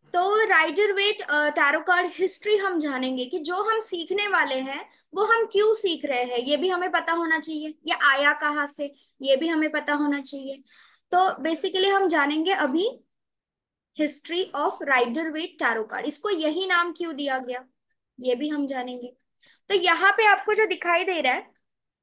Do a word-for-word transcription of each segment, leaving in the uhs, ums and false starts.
तो Rider Waite tarot card history हम जानेंगे कि जो हम सीखने वाले हैं वो हम क्यों सीख रहे हैं, ये भी हमें पता होना चाहिए। ये आया कहाँ से, ये भी हमें पता होना चाहिए। तो बेसिकली हम जानेंगे अभी history of Rider Waite tarot card, इसको यही नाम क्यों दिया गया ये भी हम जानेंगे। तो यहाँ पे आपको जो दिखाई दे रहा है,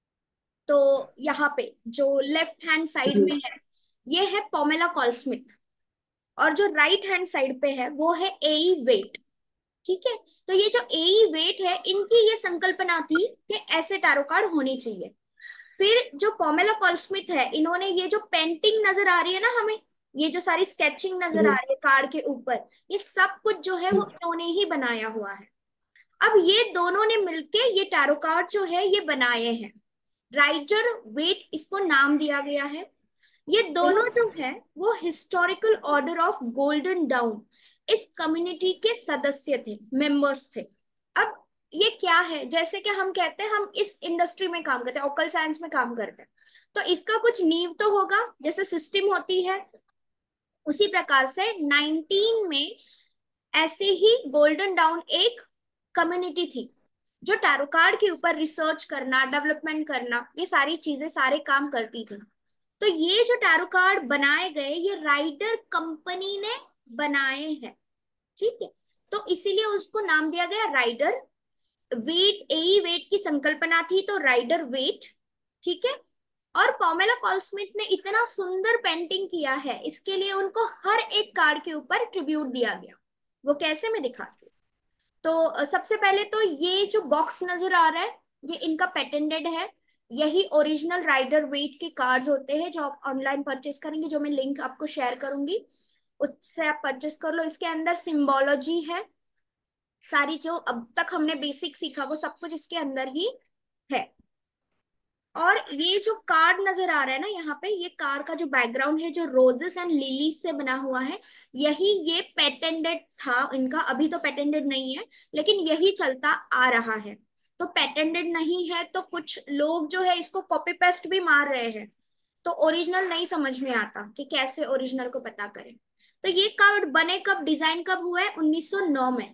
तो यहाँ पे जो लेफ्ट हैंड साइड में है ये है पोमेला कॉलस्मिथ, और जो राइट हैंड साइड पे है वो है एई वेट। ठीक है। तो ये जो एई वेट है इनकी ये संकल्पना थी कि ऐसे टैरो कार्ड होने चाहिए। फिर जो पोमेला कॉलस्मिथ है इन्होंने ये जो पेंटिंग नजर आ रही है ना हमें, ये जो सारी स्केचिंग नजर आ हम्म, रही है कार्ड के ऊपर, ये सब कुछ जो है वो इन्होंने ही बनाया हुआ है। अब ये दोनों ने मिलके ये टैरो कार्ड जो है ये बनाए हैं। राइटर वेट इसको नाम दिया गया है। ये दोनों जो है वो historical order of golden dawn इस कम्युनिटी के सदस्य थे, मेंबर्स थे। अब ये क्या है, जैसे कि हम कहते हैं हम इस इंडस्ट्री में काम करते हैं, ओकल साइंस में काम करते हैं, तो इसका कुछ नींव तो होगा, जैसे सिस्टम होती है उसी प्रकार से नाइनटीन में ऐसे ही गोल्डन डाउन एक कम्युनिटी थी जो टैरो कार्ड के ऊपर रिसर्च करना, डेवलपमेंट करना, ये सारी चीजें सारे काम करती थी। तो ये जो टैरो कार्ड बनाए गए ये राइडर कंपनी ने बनाए हैं। ठीक है। तो इसीलिए उसको नाम दिया गया राइडर वेट, एई वेट की संकल्पना थी तो राइडर वेट। ठीक है। और पॉमेला कॉलस्मिथ ने इतना सुंदर पेंटिंग किया है, इसके लिए उनको हर एक कार्ड के ऊपर ट्रिब्यूट दिया गया। वो कैसे मैं दिखाती हूँ। तो अ, सबसे पहले तो ये जो बॉक्स नजर आ रहा है ये इनका पेटेंटेड है। यही ओरिजिनल राइडर वेट के कार्ड्स होते हैं जो आप ऑनलाइन परचेस करेंगे, जो मैं लिंक आपको शेयर करूंगी उससे आप परचेस कर लो। इसके अंदर सिंबोलॉजी है, सारी जो अब तक हमने बेसिक सीखा वो सब कुछ इसके अंदर ही है। और ये जो कार्ड नजर आ रहा है ना यहाँ पे, ये कार्ड का जो बैकग्राउंड है जो रोजेस एंड लिलीज से बना हुआ है, यही ये पेटेंटेड था इनका। अभी तो पेटेंटेड नहीं है लेकिन यही चलता आ रहा है। तो पेटेंटेड नहीं है तो कुछ लोग जो है इसको कॉपी पेस्ट भी मार रहे हैं, तो ओरिजिनल नहीं समझ में आता कि कैसे ओरिजिनल को पता करें। तो ये कार्ड बने कब, डिजाइन कब हुआ है, उन्नीस सौ नौ में।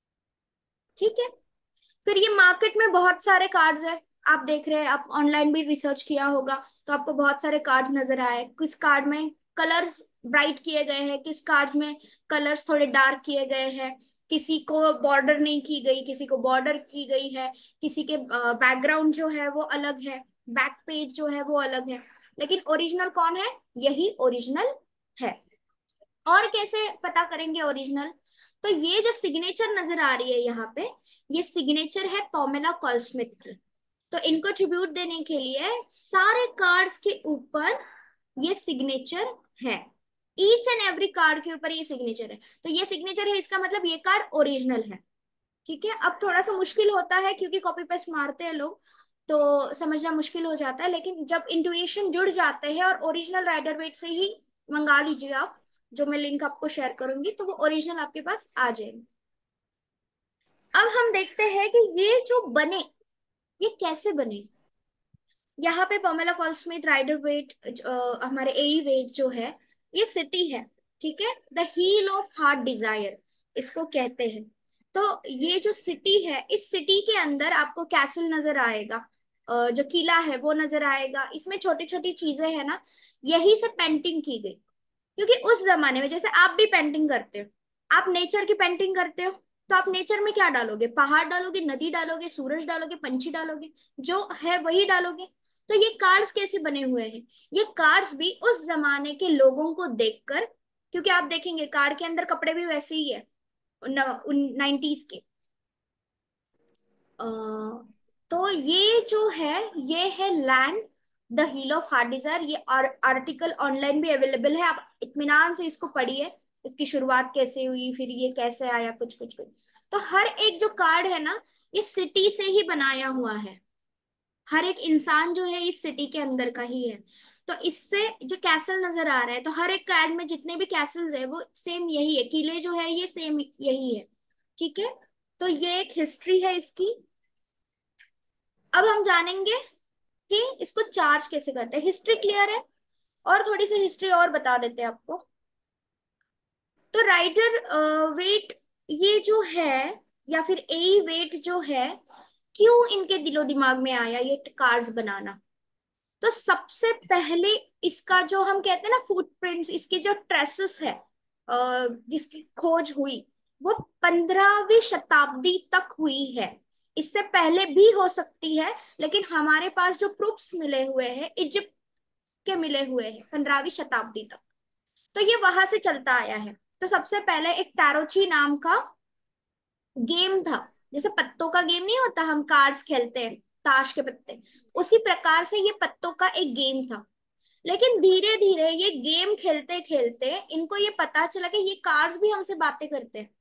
ठीक है। फिर ये मार्केट में बहुत सारे कार्ड्स है, आप देख रहे हैं, आप ऑनलाइन भी रिसर्च किया होगा तो आपको बहुत सारे कार्ड्स नजर आए। किस कार्ड में कलर्स ब्राइट किए गए हैं, किस कार्ड्स में कलर्स थोड़े डार्क किए गए हैं, किसी को बॉर्डर नहीं की गई, किसी को बॉर्डर की गई है, किसी के बैकग्राउंड जो है वो अलग है, बैक पेज जो है वो अलग है, लेकिन ओरिजिनल कौन है, यही ओरिजिनल है। और कैसे पता करेंगे ओरिजिनल। तो ये जो सिग्नेचर नजर आ रही है यहाँ पे, ये सिग्नेचर है पोमेला कॉलस्मिथ की। तो इनको ट्रिब्यूट देने के लिए सारे कार्ड्स के ऊपर ये सिग्नेचर है, ईच एंड एवरी कार्ड के ऊपर ये सिग्नेचर है। तो ये सिग्नेचर है इसका मतलब ये कार्ड ओरिजिनल है। ठीक है। अब थोड़ा सा मुश्किल होता है क्योंकि कॉपी पेस्ट मारते हैं लोग तो समझना मुश्किल हो जाता है, लेकिन जब इंट्यूएशन जुड़ जाते हैं और ओरिजिनल राइडर वेट से ही मंगा लीजिए आप, जो मैं लिंक आपको शेयर करूंगी तो वो ओरिजिनल आपके पास आ जाएगी। अब हम देखते हैं कि ये जो बने ये कैसे बने। यहाँ पे पमेला कॉलस्मिथ राइडर वेट, हमारे एई वेट जो है ये सिटी है। ठीक है। The heal of heart desire इसको कहते हैं। तो ये जो सिटी है इस सिटी के अंदर आपको कैसल नजर आएगा, अ, जो किला है वो नजर आएगा, इसमें छोटी छोटी चीजें है ना, यही से पेंटिंग की गई। क्योंकि उस जमाने में जैसे आप भी पेंटिंग करते हो, आप नेचर की पेंटिंग करते हो, तो आप नेचर में क्या डालोगे, पहाड़ डालोगे, नदी डालोगे, सूरज डालोगे, पंछी डालोगे, जो है वही डालोगे। तो ये कार्ड्स कैसे बने हुए हैं, ये कार्ड्स भी उस जमाने के लोगों को देखकर, क्योंकि आप देखेंगे कार्ड के अंदर कपड़े भी वैसे ही है नाइन्टीज के। अ, तो ये जो है ये है land the heal of heart desire. ये आर्टिकल ऑनलाइन भी अवेलेबल है, आप इत्मीनान से इसको पढ़िए, इसकी शुरुआत कैसे हुई, फिर ये कैसे आया, कुछ कुछ कुछ। तो हर एक जो कार्ड है ना ये सिटी से ही बनाया हुआ है, हर एक इंसान जो है इस सिटी के अंदर का ही है। तो इससे जो कैसल नजर आ रहा है, तो हर एक कार्ड में जितने भी कैसल्स है वो सेम यही है, किले जो है ये सेम यही है। ठीक है। तो ये एक हिस्ट्री है इसकी। अब हम जानेंगे कि इसको चार्ज कैसे करते हैं। हिस्ट्री क्लियर है, और थोड़ी सी हिस्ट्री और बता देते हैं आपको। तो राइटर वेट ये जो है, या फिर ए वेट जो है, क्यों इनके दिलो दिमाग में आया ये कार्ड्स बनाना? तो सबसे पहले इसका जो हम कहते हैं ना फुटप्रिंट्स, इसके जो ट्रेसेस है, अ, जिसकी खोज हुई, वो पंद्रहवीं शताब्दी तक हुई है। इससे पहले भी हो सकती है, लेकिन हमारे पास जो प्रूफ्स मिले हुए हैं इजिप्ट के मिले हुए हैं पंद्रहवीं शताब्दी तक। तो ये वहां से चलता आया है। तो सबसे पहले एक टैरोची नाम का गेम था। जैसे पत्तों का गेम नहीं होता, हम कार्ड्स खेलते हैं, ताश के पत्ते, उसी प्रकार से ये पत्तों का एक गेम था। लेकिन धीरे धीरे ये गेम खेलते खेलते इनको ये पता चला कि ये कार्ड्स भी हमसे बातें करते हैं।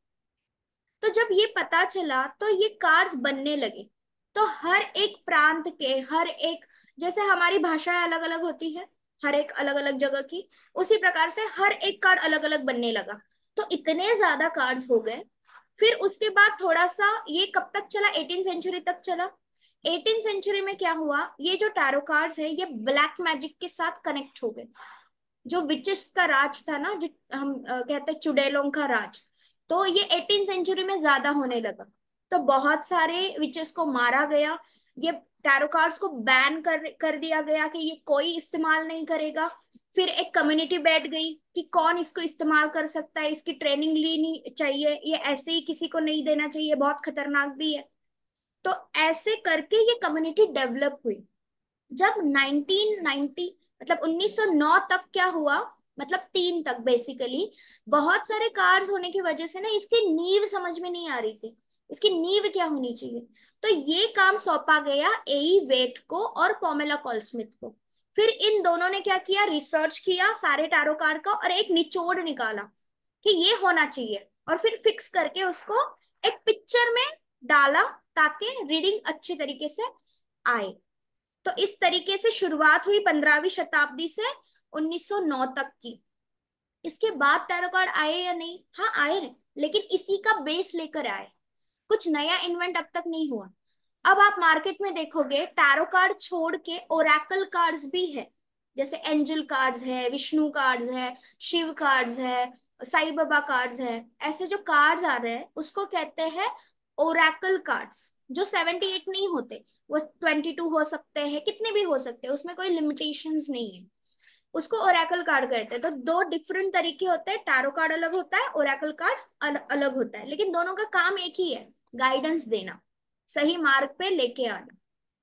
तो जब ये पता चला तो ये कार्ड्स बनने लगे। तो हर एक प्रांत के हर एक, जैसे हमारी भाषाएं अलग अलग होती है हर एक अलग अलग जगह की, उसी प्रकार से हर एक कार्ड अलग अलग बनने लगा। तो इतने ज्यादा कार्ड्स हो गए। फिर उसके बाद थोड़ा सा ये कब तक चला, एटीन सेंचुरी तक चला। एटीन सेंचुरी में क्या हुआ, ये जो टैरो कार्ड्स है ये ब्लैक मैजिक के साथ कनेक्ट हो गए। जो विचेस का राज था ना, जो हम अ, कहते हैं चुड़ैलों का राज, तो ये एटीन सेंचुरी में ज्यादा होने लगा। तो बहुत सारे विचेस को मारा गया। ये टैरो कार्ड्स को बैन कर कर दिया गया कि ये कोई इस्तेमाल नहीं करेगा। फिर एक कम्युनिटी बैठ गई कि कौन इसको इस्तेमाल कर सकता है, इसकी ट्रेनिंग लेनी चाहिए, ये ऐसे ही किसी को नहीं देना चाहिए, बहुत खतरनाक भी है। तो ऐसे करके ये कम्युनिटी डेवलप हुई। जब नाइनटीन नाइंटी, मतलब उन्नीस सौ नौ तक क्या हुआ, मतलब तीन तक बेसिकली, बहुत सारे कार्स होने की वजह से ना इसकी नींव समझ में नहीं आ रही थी, इसकी नींव क्या होनी चाहिए। तो ये काम सौंपा गया एई वेट को और पोमेला कॉलस्मिथ को। फिर इन दोनों ने क्या किया, रिसर्च किया सारे टैरो कार्ड का और एक निचोड़ निकाला कि ये होना चाहिए, और फिर फिक्स करके उसको एक पिक्चर में डाला ताकि रीडिंग अच्छे तरीके से आए। तो इस तरीके से शुरुआत हुई पंद्रहवीं शताब्दी से उन्नीस सौ नौ तक की। इसके बाद टैरो कार्ड आए या नहीं, हाँ आए, लेकिन इसी का बेस लेकर आए, कुछ नया इन्वेंट अब तक नहीं हुआ। अब आप मार्केट में देखोगे टैरो कार्ड छोड़ के ओरेकल कार्ड्स भी है। जैसे एंजल कार्ड्स है, विष्णु कार्ड्स है, शिव कार्ड्स है, साईं बाबा कार्ड्स है। ऐसे जो कार्ड्स आ रहे हैं उसको कहते हैं ओरेकल कार्ड्स, जो सेवेंटी एट नहीं होते, वो ट्वेंटी टू हो सकते हैं, कितने भी हो सकते हैं, उसमें कोई लिमिटेशंस नहीं है। उसको ओरेकल कार्ड कहते हैं। तो दो डिफरेंट तरीके होते हैं, टैरो कार्ड अलग होता है, ओरेकल कार्ड अल, अलग होता है, लेकिन दोनों का काम एक ही है, गाइडेंस देना, सही मार्ग पे लेके आना।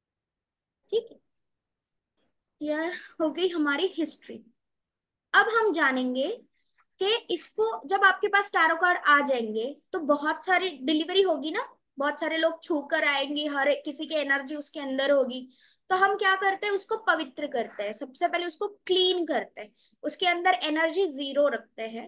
ठीक है, यह हो गई हमारी हिस्ट्री। अब हम जानेंगे कि इसको, जब आपके पास टैरो कार्ड आ जाएंगे तो बहुत सारी डिलीवरी होगी ना, बहुत सारे लोग छू कर आएंगे, हर एक किसी की एनर्जी उसके अंदर होगी। तो हम क्या करते हैं, उसको पवित्र करते हैं, सबसे पहले उसको क्लीन करते हैं, उसके अंदर एनर्जी जीरो रखते हैं।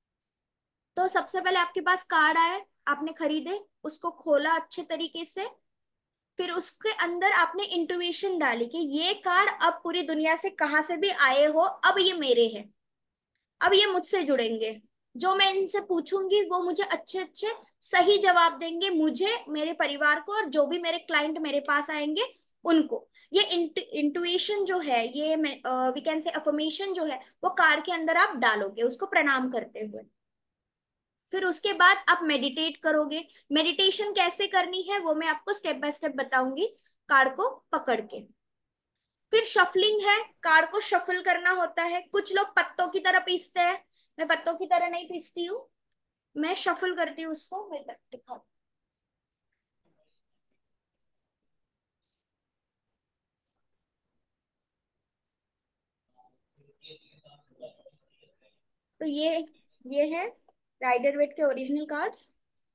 तो सबसे पहले आपके पास कार्ड आया, आपने खरीदे, उसको खोला अच्छे तरीके से, फिर उसके अंदर आपने इंट्यूशन डाली कि ये कार्ड अब पूरी दुनिया से कहाँ से भी आए हो, अब ये मेरे हैं, अब ये मुझसे जुड़ेंगे। जो मैं इनसे पूछूंगी वो मुझे अच्छे अच्छे सही जवाब देंगे, मुझे, मेरे परिवार को, और जो भी मेरे क्लाइंट मेरे पास आएंगे उनको। ये इंट्यूशन जो है, ये वी कैन से अफर्मेशन जो है, वो कार्ड के अंदर आप डालोगे उसको प्रणाम करते हुए। फिर उसके बाद आप मेडिटेट करोगे। मेडिटेशन कैसे करनी है वो मैं आपको स्टेप बाय स्टेप बताऊंगी, कार्ड को पकड़ के। फिर शफलिंग है, कार्ड को शफल करना होता है। कुछ लोग पत्तों की तरह पीसते हैं, मैं पत्तों की तरह नहीं पीसती हूँ, मैं शफल करती हूँ उसको, मैं दिखा। तो ये ये है राइडर वेट के ओरिजिनल कार्ड्स।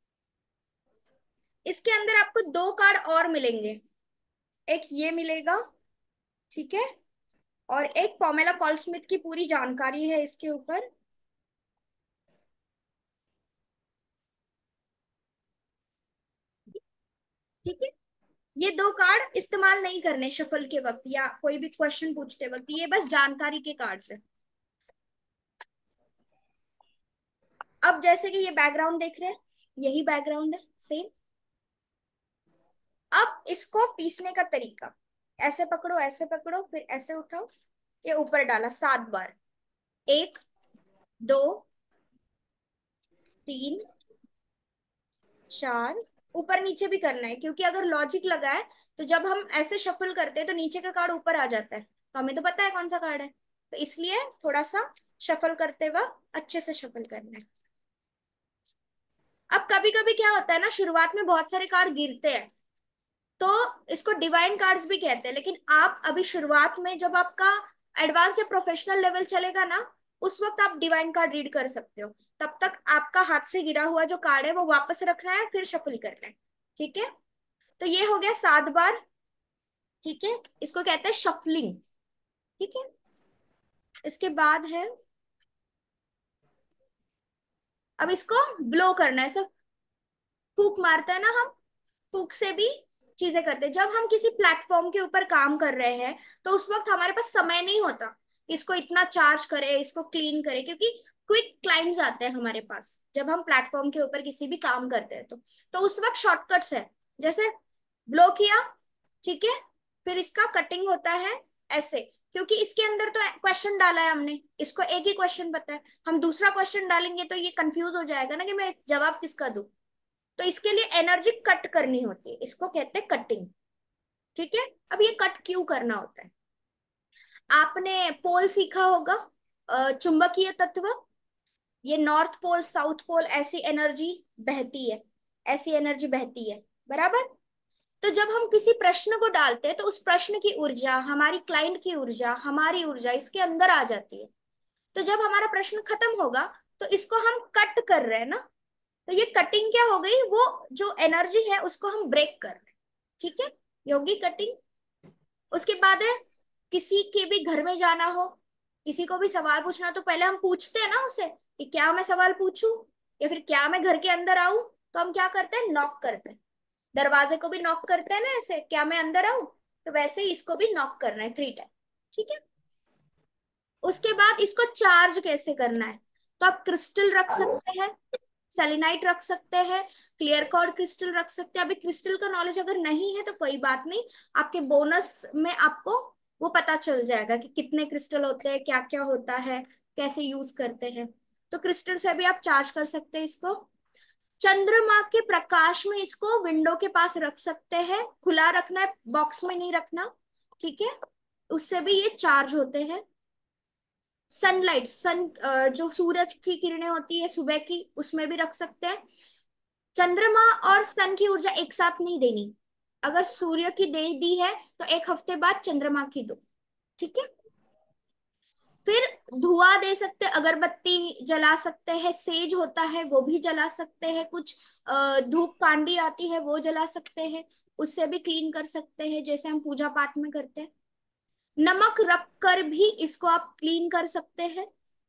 इसके अंदर आपको दो कार्ड और मिलेंगे, एक ये मिलेगा, ठीक है, और एक पोमेला कॉलस्मिथ की पूरी जानकारी है इसके ऊपर। ठीक है, ये दो कार्ड इस्तेमाल नहीं करने शफल के वक्त या कोई भी क्वेश्चन पूछते वक्त, ये बस जानकारी के कार्ड्स है। अब जैसे कि ये बैकग्राउंड देख रहे हैं, यही बैकग्राउंड है सेम। अब इसको पीसने का तरीका, ऐसे पकड़ो, ऐसे पकड़ो, फिर ऐसे उठाओ, ये ऊपर डाला सात बार, एक, दो, तीन, चार, ऊपर नीचे भी करना है क्योंकि अगर लॉजिक लगा है तो जब हम ऐसे शफल करते हैं तो नीचे का कार्ड ऊपर आ जाता है, तो हमें तो पता है कौन सा कार्ड है, तो इसलिए थोड़ा सा शफल करते वक्त अच्छे से शफल करना है। अब कभी कभी क्या होता है ना, शुरुआत में बहुत सारे कार्ड गिरते हैं, तो इसको डिवाइन कार्ड्स भी कहते हैं, लेकिन आप अभी शुरुआत में जब आपका एडवांस या प्रोफेशनल लेवल चलेगा ना, उस वक्त आप डिवाइन कार्ड रीड कर सकते हो। तब तक आपका हाथ से गिरा हुआ जो कार्ड है वो वापस रखना है, फिर शफल करना है। ठीक है, तो ये हो गया सात बार। ठीक है, इसको कहते हैं शफलिंग। ठीक है, इसके बाद है, अब इसको ब्लो करना है, सब फूक मारता है ना हम, फूक से भी चीजें करते हैं। जब हम किसी प्लेटफॉर्म के ऊपर काम कर रहे हैं तो उस वक्त हमारे पास समय नहीं होता कि इसको इतना चार्ज करे, इसको क्लीन करे, क्योंकि क्विक क्लाइंट्स आते हैं हमारे पास जब हम प्लेटफॉर्म के ऊपर किसी भी काम करते हैं, तो तो उस वक्त शॉर्टकट्स है, जैसे ब्लो किया, ठीक है, फिर इसका कटिंग होता है ऐसे, क्योंकि इसके अंदर तो क्वेश्चन डाला है हमने, इसको एक ही क्वेश्चन पता है, हम दूसरा क्वेश्चन डालेंगे तो ये कंफ्यूज हो जाएगा ना कि मैं जवाब किसका दूं, तो इसके लिए एनर्जी कट करनी होती है, इसको कहते हैं कटिंग। ठीक है, अब ये कट क्यों करना होता है, आपने पोल सीखा होगा, अ, चुंबकीय तत्व, ये नॉर्थ पोल साउथ पोल ऐसी एनर्जी बहती है, ऐसी एनर्जी बहती है, बराबर। तो जब हम किसी प्रश्न को डालते हैं तो उस प्रश्न की ऊर्जा, हमारी क्लाइंट की ऊर्जा, हमारी ऊर्जा इसके अंदर आ जाती है, तो जब हमारा प्रश्न खत्म होगा तो इसको हम कट कर रहे हैं ना, तो ये कटिंग क्या हो गई, वो जो एनर्जी है उसको हम ब्रेक कर रहे हैं। ठीक है, योगी कटिंग। उसके बाद है, किसी के भी घर में जाना हो, किसी को भी सवाल पूछना, तो पहले हम पूछते हैं ना उसे कि क्या मैं सवाल पूछूं, या फिर क्या मैं घर के अंदर आऊं, तो हम क्या करते हैं, नॉक करते हैं, दरवाजे को भी नॉक करते हैं ना ऐसे, क्या मैं अंदर आऊं, तो वैसे ही इसको भी नॉक करना है थ्री टाइम। ठीक है, उसके बाद इसको चार्ज कैसे करना है, तो आप क्रिस्टल रख सकते हैं, सेलिनाइट रख सकते हैं, क्लियर कॉर्ड क्रिस्टल रख सकते हैं। अभी क्रिस्टल का नॉलेज अगर नहीं है तो कोई बात नहीं, आपके बोनस में आपको वो पता चल जाएगा कि कितने क्रिस्टल होते हैं, क्या क्या होता है, कैसे यूज करते हैं, तो क्रिस्टल से भी आप चार्ज कर सकते हैं इसको। चंद्रमा के प्रकाश में इसको विंडो के पास रख सकते हैं, खुला रखना है, बॉक्स में नहीं रखना। ठीक है, उससे भी ये चार्ज होते हैं। सनलाइट, सन जो सूरज की किरणें होती है सुबह की, उसमें भी रख सकते हैं। चंद्रमा और सन की ऊर्जा एक साथ नहीं देनी, अगर सूर्य की दे दी है तो एक हफ्ते बाद चंद्रमा की दो। ठीक है, फिर धुआं दे सकते हैं, अगरबत्ती जला सकते हैं, सेज होता है वो भी जला सकते हैं, कुछ अ, धूप कांडी आती है वो जला सकते हैं, उससे भी क्लीन कर सकते हैं जैसे हम पूजा पाठ में करते हैं। नमक रख कर भी इसको आप क्लीन कर सकते हैं।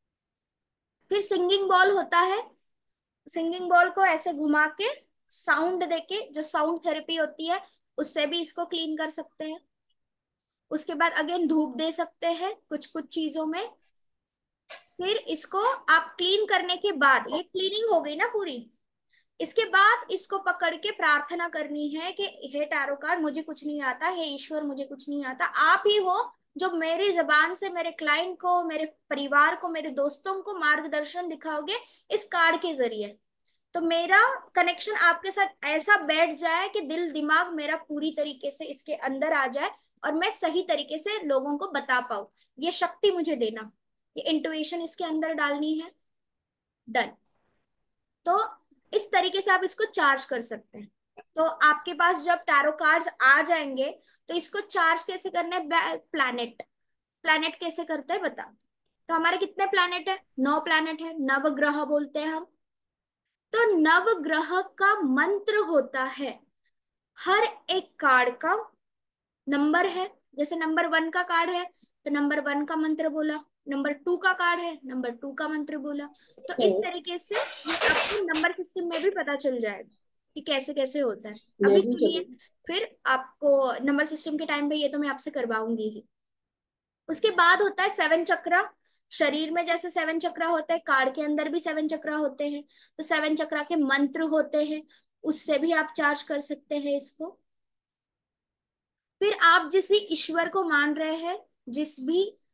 फिर सिंगिंग बॉल होता है, सिंगिंग बॉल को ऐसे घुमा के साउंड देके, जो साउंड थेरेपी होती है, उससे भी इसको क्लीन कर सकते हैं। उसके बाद अगेन धूप दे सकते हैं कुछ कुछ चीजों में। फिर इसको आप क्लीन करने के बाद, ये क्लीनिंग हो गई ना पूरी, इसके बाद इसको पकड़ के प्रार्थना करनी है कि हे टैरो कार्ड, मुझे कुछ नहीं आता, हे ईश्वर मुझे कुछ नहीं आता, आप ही हो जो मेरी जबान से मेरे क्लाइंट को, मेरे परिवार को, मेरे दोस्तों को मार्गदर्शन दिखाओगे इस कार्ड के जरिए, तो मेरा कनेक्शन आपके साथ ऐसा बैठ जाए कि दिल दिमाग मेरा पूरी तरीके से इसके अंदर आ जाए और मैं सही तरीके से लोगों को बता पाऊं, ये शक्ति मुझे देना, ये इंट्यूशन इसके अंदर डालनी है। डन। तो इस तरीके से आप इसको चार्ज कर सकते हैं। तो आपके पास जब टैरो कार्ड्स आ जाएंगे तो इसको चार्ज कैसे करना है, प्लैनेट, प्लैनेट कैसे करते हैं बता। तो हमारे कितने प्लैनेट है, नौ प्लैनेट है, नवग्रह बोलते हैं हम। तो नवग्रह का मंत्र होता है, हर एक कार्ड का नंबर है, जैसे नंबर वन का कार्ड है तो नंबर वन का मंत्र बोला, नंबर टू का कार्ड है नंबर टू का मंत्र बोला, तो इस ओ, तरीके से ये आपको नंबर सिस्टम में भी पता चल जाएगा कि कैसे कैसे होता है। मैं अभी भी सुनिए, चलूंगी। फिर आपको नंबर सिस्टम के टाइम पे ये तो मैं आपसे करवाऊंगी ही। उसके बाद होता है सेवन चक्रा, शरीर में जैसे सेवन चक्रा होते हैं, कार्ड के अंदर भी सेवन चक्रा होते हैं, तो सेवन चक्रा के मंत्र होते हैं, उससे भी आप चार्ज कर सकते हैं इसको। फिर आप जिस भी ईश्वर को मान रहे हैं, जिस भी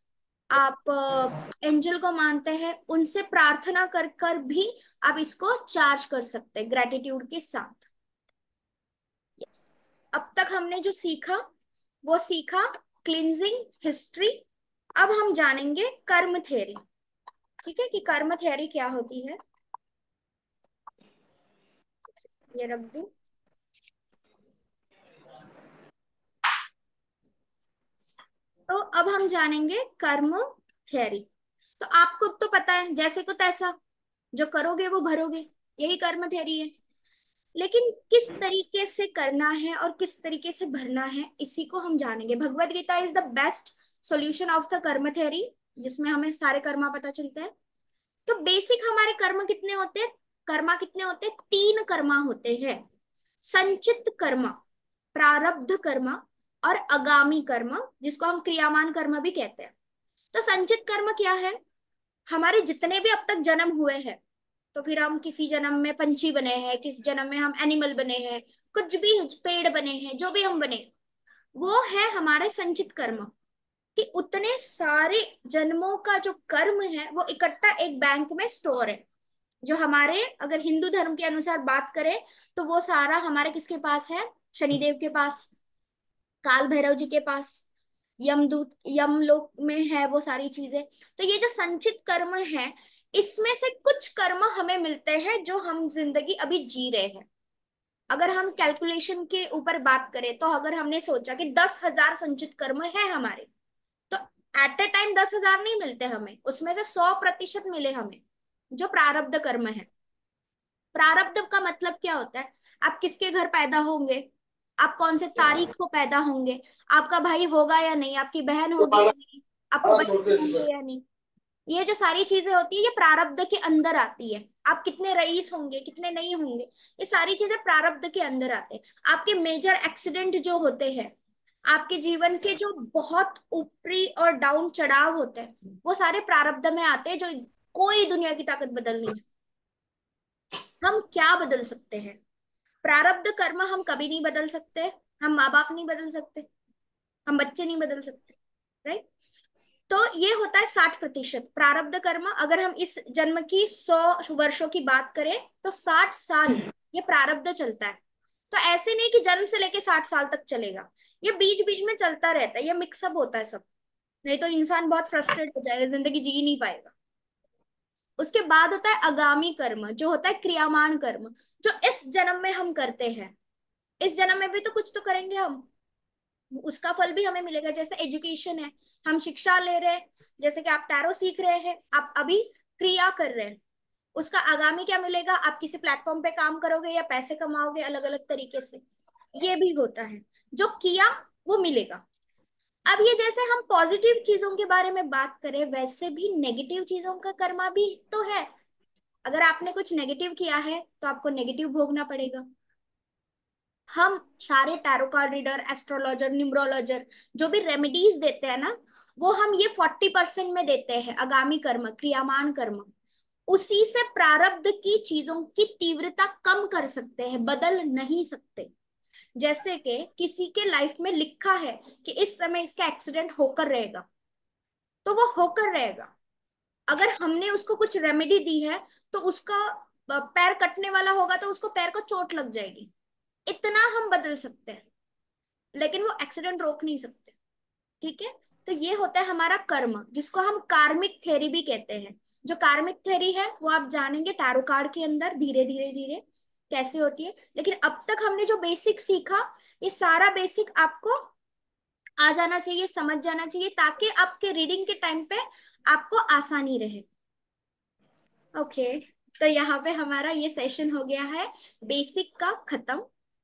आप एंजल को मानते हैं, उनसे प्रार्थना कर कर भी आप इसको चार्ज कर सकते हैं ग्रेटिट्यूड के साथ। यस, अब तक हमने जो सीखा वो सीखा क्लिंजिंग हिस्ट्री। अब हम जानेंगे कर्म थ्योरी। ठीक है, कि कर्म थ्योरी क्या होती है। ये रख दूं। तो अब हम जानेंगे कर्म थ्योरी। तो आपको तो पता है, जैसे को तैसा, जो करोगे वो भरोगे, यही कर्म थ्योरी है। लेकिन किस तरीके से करना है और किस तरीके से भरना है, इसी को हम जानेंगे। Bhagavad Gita is the best solution of the karma theory, जिसमें हमें सारे कर्मा पता चलते हैं। तो बेसिक हमारे कर्म कितने होते हैं, कर्मा कितने होते हैं? तीन कर्मा होते हैं। संचित कर्म, प्रारब्ध कर्म और आगामी कर्म, जिसको हम क्रियामान कर्म भी कहते हैं। तो संचित कर्म क्या है? हमारे जितने भी अब तक जन्म हुए हैं, तो फिर हम किसी जन्म में पंछी बने हैं, किस जन्म में हम एनिमल बने हैं, कुछ भी पेड़ बने हैं, जो भी हम बने, वो है हमारे संचित कर्म। कि उतने सारे जन्मों का जो कर्म है वो इकट्ठा एक बैंक में स्टोर है। जो हमारे, अगर हिंदू धर्म के अनुसार बात करें, तो वो सारा हमारे किसके पास है? शनिदेव के पास, काल भैरव जी के पास, यमदूत यमलोक में है वो सारी चीजें। तो ये जो संचित कर्म है, इसमें से कुछ कर्म हमें मिलते हैं जो हम जिंदगी अभी जी रहे हैं। अगर हम कैलकुलेशन के ऊपर बात करें, तो अगर हमने सोचा कि दस हजार संचित कर्म है हमारे, तो एट ए टाइम दस हजार नहीं मिलते हमें, उसमें से सौ प्रतिशत मिले हमें, जो प्रारब्ध कर्म है। प्रारब्ध का मतलब क्या होता है? आप किसके घर पैदा होंगे, आप कौन से तारीख को पैदा होंगे, आपका भाई होगा या नहीं, आपकी बहन होगी या नहीं, आपको बच्चे होंगे या नहीं, ये जो सारी चीजें होती है ये प्रारब्ध के अंदर आती है। आप कितने रईस होंगे, कितने नहीं होंगे, ये सारी चीजें प्रारब्ध के अंदर आते हैं। आपके मेजर एक्सीडेंट जो होते हैं, आपके जीवन के जो बहुत ऊपरी और डाउन चढ़ाव होते हैं, वो सारे प्रारब्ध में आते हैं, जो कोई दुनिया की ताकत बदल नहीं सकती। हम क्या बदल सकते हैं? प्रारब्ध कर्म हम कभी नहीं बदल सकते। हम माँ बाप नहीं बदल सकते, हम बच्चे नहीं बदल सकते, राइट। तो ये होता है साठ प्रतिशत। प्रारब्ध कर्म, अगर हम इस जन्म की सौ वर्षों की बात करें, तो साठ साल ये प्रारब्ध चलता है। तो ऐसे नहीं कि जन्म से लेके साठ साल तक चलेगा, ये बीच बीच में चलता रहता है, ये मिक्सअप होता है सब। नहीं तो इंसान बहुत फ्रस्ट्रेट हो जाएगा, जिंदगी जी ही नहीं पाएगा। उसके बाद होता है आगामी कर्म, जो होता है क्रियामान कर्म, जो इस जन्म में हम करते हैं। इस जन्म में भी तो कुछ तो करेंगे हम, उसका फल भी हमें मिलेगा। जैसे एजुकेशन है, हम शिक्षा ले रहे हैं, जैसे कि आप टैरो सीख रहे हैं, आप अभी क्रिया कर रहे हैं, उसका आगामी क्या मिलेगा? आप किसी प्लेटफॉर्म पे काम करोगे या पैसे कमाओगे अलग अलग तरीके से, ये भी होता है। जो किया वो मिलेगा। अब ये जैसे हम पॉजिटिव चीजों के बारे में बात करें, वैसे भी नेगेटिव चीजों का कर्मा भी तो है। अगर आपने कुछ नेगेटिव किया है, तो आपको नेगेटिव भोगना पड़ेगा। हम सारे tarot card reader, astrologer, numerologer, जो भी रेमेडीज देते हैं ना, वो हम ये फोर्टी परसेंट में देते हैं आगामी कर्म, क्रियामान कर्म। उसी से प्रारब्ध की चीजों की तीव्रता कम कर सकते हैं, बदल नहीं सकते। जैसे कि किसी के लाइफ में लिखा है कि इस समय इसका एक्सीडेंट होकर रहेगा, तो वो होकर रहेगा। अगर हमने उसको कुछ रेमेडी दी है, तो उसका अ, पैर कटने वाला होगा, तो उसको पैर को चोट लग जाएगी। इतना हम बदल सकते हैं, लेकिन वो एक्सीडेंट रोक नहीं सकते। ठीक है। तो ये होता है हमारा कर्म, जिसको हम कार्मिक थ्योरी भी कहते हैं। जो कार्मिक थ्योरी है वो आप जानेंगे टैरो कार्ड के अंदर, धीरे धीरे धीरे कैसे होती है। लेकिन अब तक हमने जो बेसिक सीखा, ये सारा बेसिक आपको आ जाना चाहिए, समझ जाना चाहिए, ताकि आपके रीडिंग के टाइम पे आपको आसानी रहे। ओके। तो यहाँ पे हमारा ये सेशन हो गया है बेसिक का खत्म।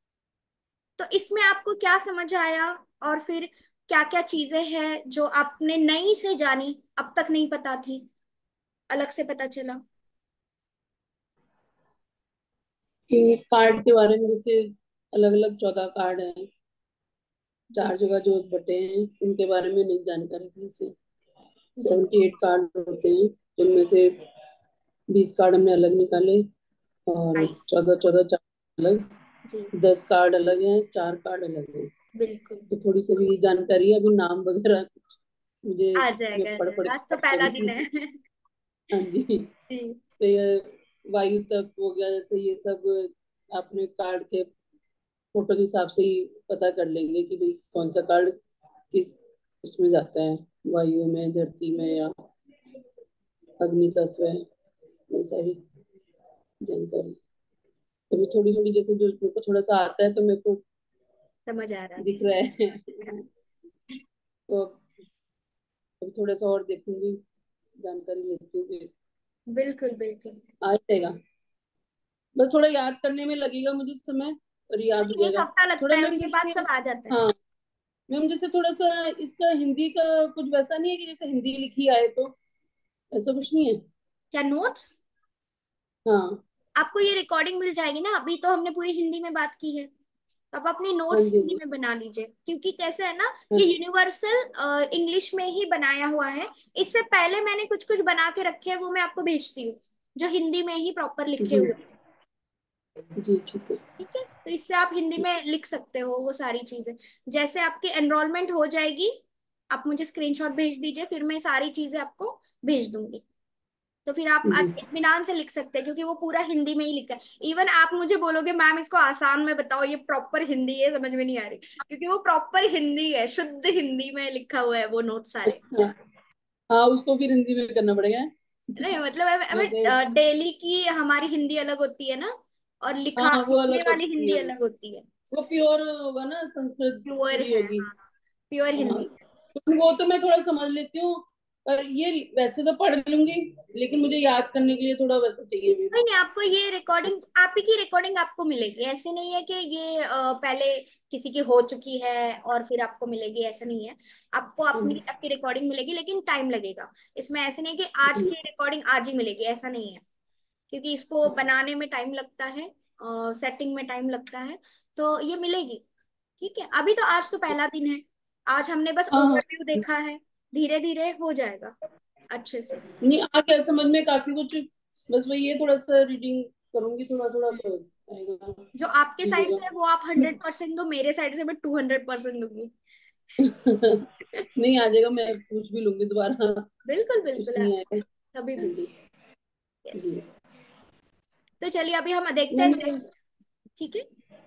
तो इसमें आपको क्या समझ आया, और फिर क्या क्या चीजें हैं जो आपने नई से जानी, अब तक नहीं पता थी, अलग से पता चला? कि कार्ड के बारे में, जैसे अलग अलग चौदह कार्ड हैं, जी चार जगह जो बटे हैं, उनके बारे में नहीं जानकारी थी। जैसे जी। सेवेंटी एट कार्ड होते हैं, उनमें से बीस कार्ड हमने अलग निकाले, और नाइस। चौदह चौदह चार अलग, जी दस कार्ड अलग हैं, चार कार्ड अलग हैं। बिल्कुल। तो थोड़ी सी भी जानकारी है, अभी नाम वगैरह मुझे आ मैं जाएगा, आ पढ़ पढ़ जाएगा, आज के तो थक पहला दिन गई। है। हाँ जी। जी। तो ये वायु तत्व हो गया, जैसे ये सब आपने कार्ड के फोटो के हिसाब से ही पता कर लेंगे कि भाई कौन सा कार्ड किस उसमें जाता है, वायु में, धरती में, या अग्नि तत्व है, ये सारी जानकारी। तो थोड़ी थोड़ी जैसे जो मेरे को थोड़ा सा आता है तो मेरे को समझ आ रहा दिख रहा है। तो अब थोड़ा सा और देखूंगी, जानकारी लेती हूँ फिर है। बिल्कुल बिल्कुल। आ जाएगा। बस थोड़ा याद करने में लगेगा मुझे समय, और याद हो एक जाएगा। हफ्ता लगता थोड़ा है, मैम उसके बाद जैसे, सब आ जाता है। हाँ मैम जैसे थोड़ा सा इसका हिंदी का कुछ वैसा नहीं है कि जैसे हिंदी लिखी आए तो, ऐसा कुछ नहीं है? क्या नोट्स? हाँ। आपको ये रिकॉर्डिंग मिल जाएगी ना, अभी तो हमने पूरी हिंदी में बात की है। तो आप अपनी हाँ नोट्स जी, हाँ हिंदी जी। में बना लीजिए, क्योंकि कैसे है ना, हाँ ये जी। यूनिवर्सल इंग्लिश में ही बनाया हुआ है। इससे पहले मैंने कुछ कुछ बना के रखे हैं, वो मैं आपको भेजती हूँ, जो हिंदी में ही प्रॉपर लिखे जी हुए हैं। जी ठीक है। ठीक है, तो इससे आप हिंदी में लिख सकते हो वो सारी चीजें। जैसे आपकी एनरोलमेंट हो जाएगी, आप मुझे स्क्रीनशॉट भेज दीजिए, फिर मैं सारी चीजें आपको भेज दूंगी। तो फिर आप जी। आज इत्मीनान से लिख सकते हैं, क्योंकि वो पूरा हिंदी में ही लिखा है। इवन आप मुझे बोलोगे मैम इसको आसान में बताओ, ये प्रॉपर हिंदी है, समझ में नहीं आ रही, क्योंकि वो प्रॉपर हिंदी है, शुद्ध हिंदी में लिखा हुआ है वो नोट सारे। अच्छा, हाँ उसको फिर हिंदी में करना पड़ेगा। नहीं मतलब हमें जैसे, हमें डेली की हमारी हिंदी अलग होती है ना, और लिखा हाँ वो लिखने अलग वाली होती हिंदी है, अलग होती है। वो प्योर होगा ना, संस्कृत प्योर पूरी है, होगी। हाँ, प्योर हाँ, हिंदी है। तो वो तो मैं थोड़ा समझ लेती हूँ, पर ये वैसे तो पढ़ लूंगी, लेकिन मुझे याद करने के लिए थोड़ा वैसा चाहिए भी। नहीं नहीं, आपको ये रिकॉर्डिंग, आप ही की रिकॉर्डिंग आपको मिलेगी, ऐसे नहीं है कि ये अ, पहले किसी की हो चुकी है और फिर आपको मिलेगी, ऐसा नहीं है। आपको अपनी हम्म, आपकी रिकॉर्डिंग मिलेगी, लेकिन टाइम लगेगा। इसमें ऐसे नहीं कि आज जी की रिकॉर्डिंग आज ही मिलेगी, ऐसा नहीं है। क्योंकि इसको बनाने में टाइम लगता है और सेटिंग में टाइम लगता है। तो ये मिलेगी। ठीक है, अभी तो आज तो पहला दिन है। आज हमने बस हाँ हाँ। ओवरव्यू देखा है, धीरे धीरे हो जाएगा अच्छे से। नहीं आ गया समझ में काफी कुछ, बस वही है थोड़ा सा रीडिंग करूंगी थोड़ा थोड़ा तो आएगा, जो आपके साइड चीजें से है वो आप हंड्रेड परसेंट दो, मेरे साइड से मैं टू हंड्रेड परसेंट दूंगी। का। नहीं आ जाएगा, मैं पूछ भी लूंगी दोबारा, बिल्कुल कुछ बिल्कुल, नहीं आप आएगा। कभी हाँ भी। जी। यस। जी तो चलिए अभी हम देखते हैं मैम, नेक्स्ट। ठीक है।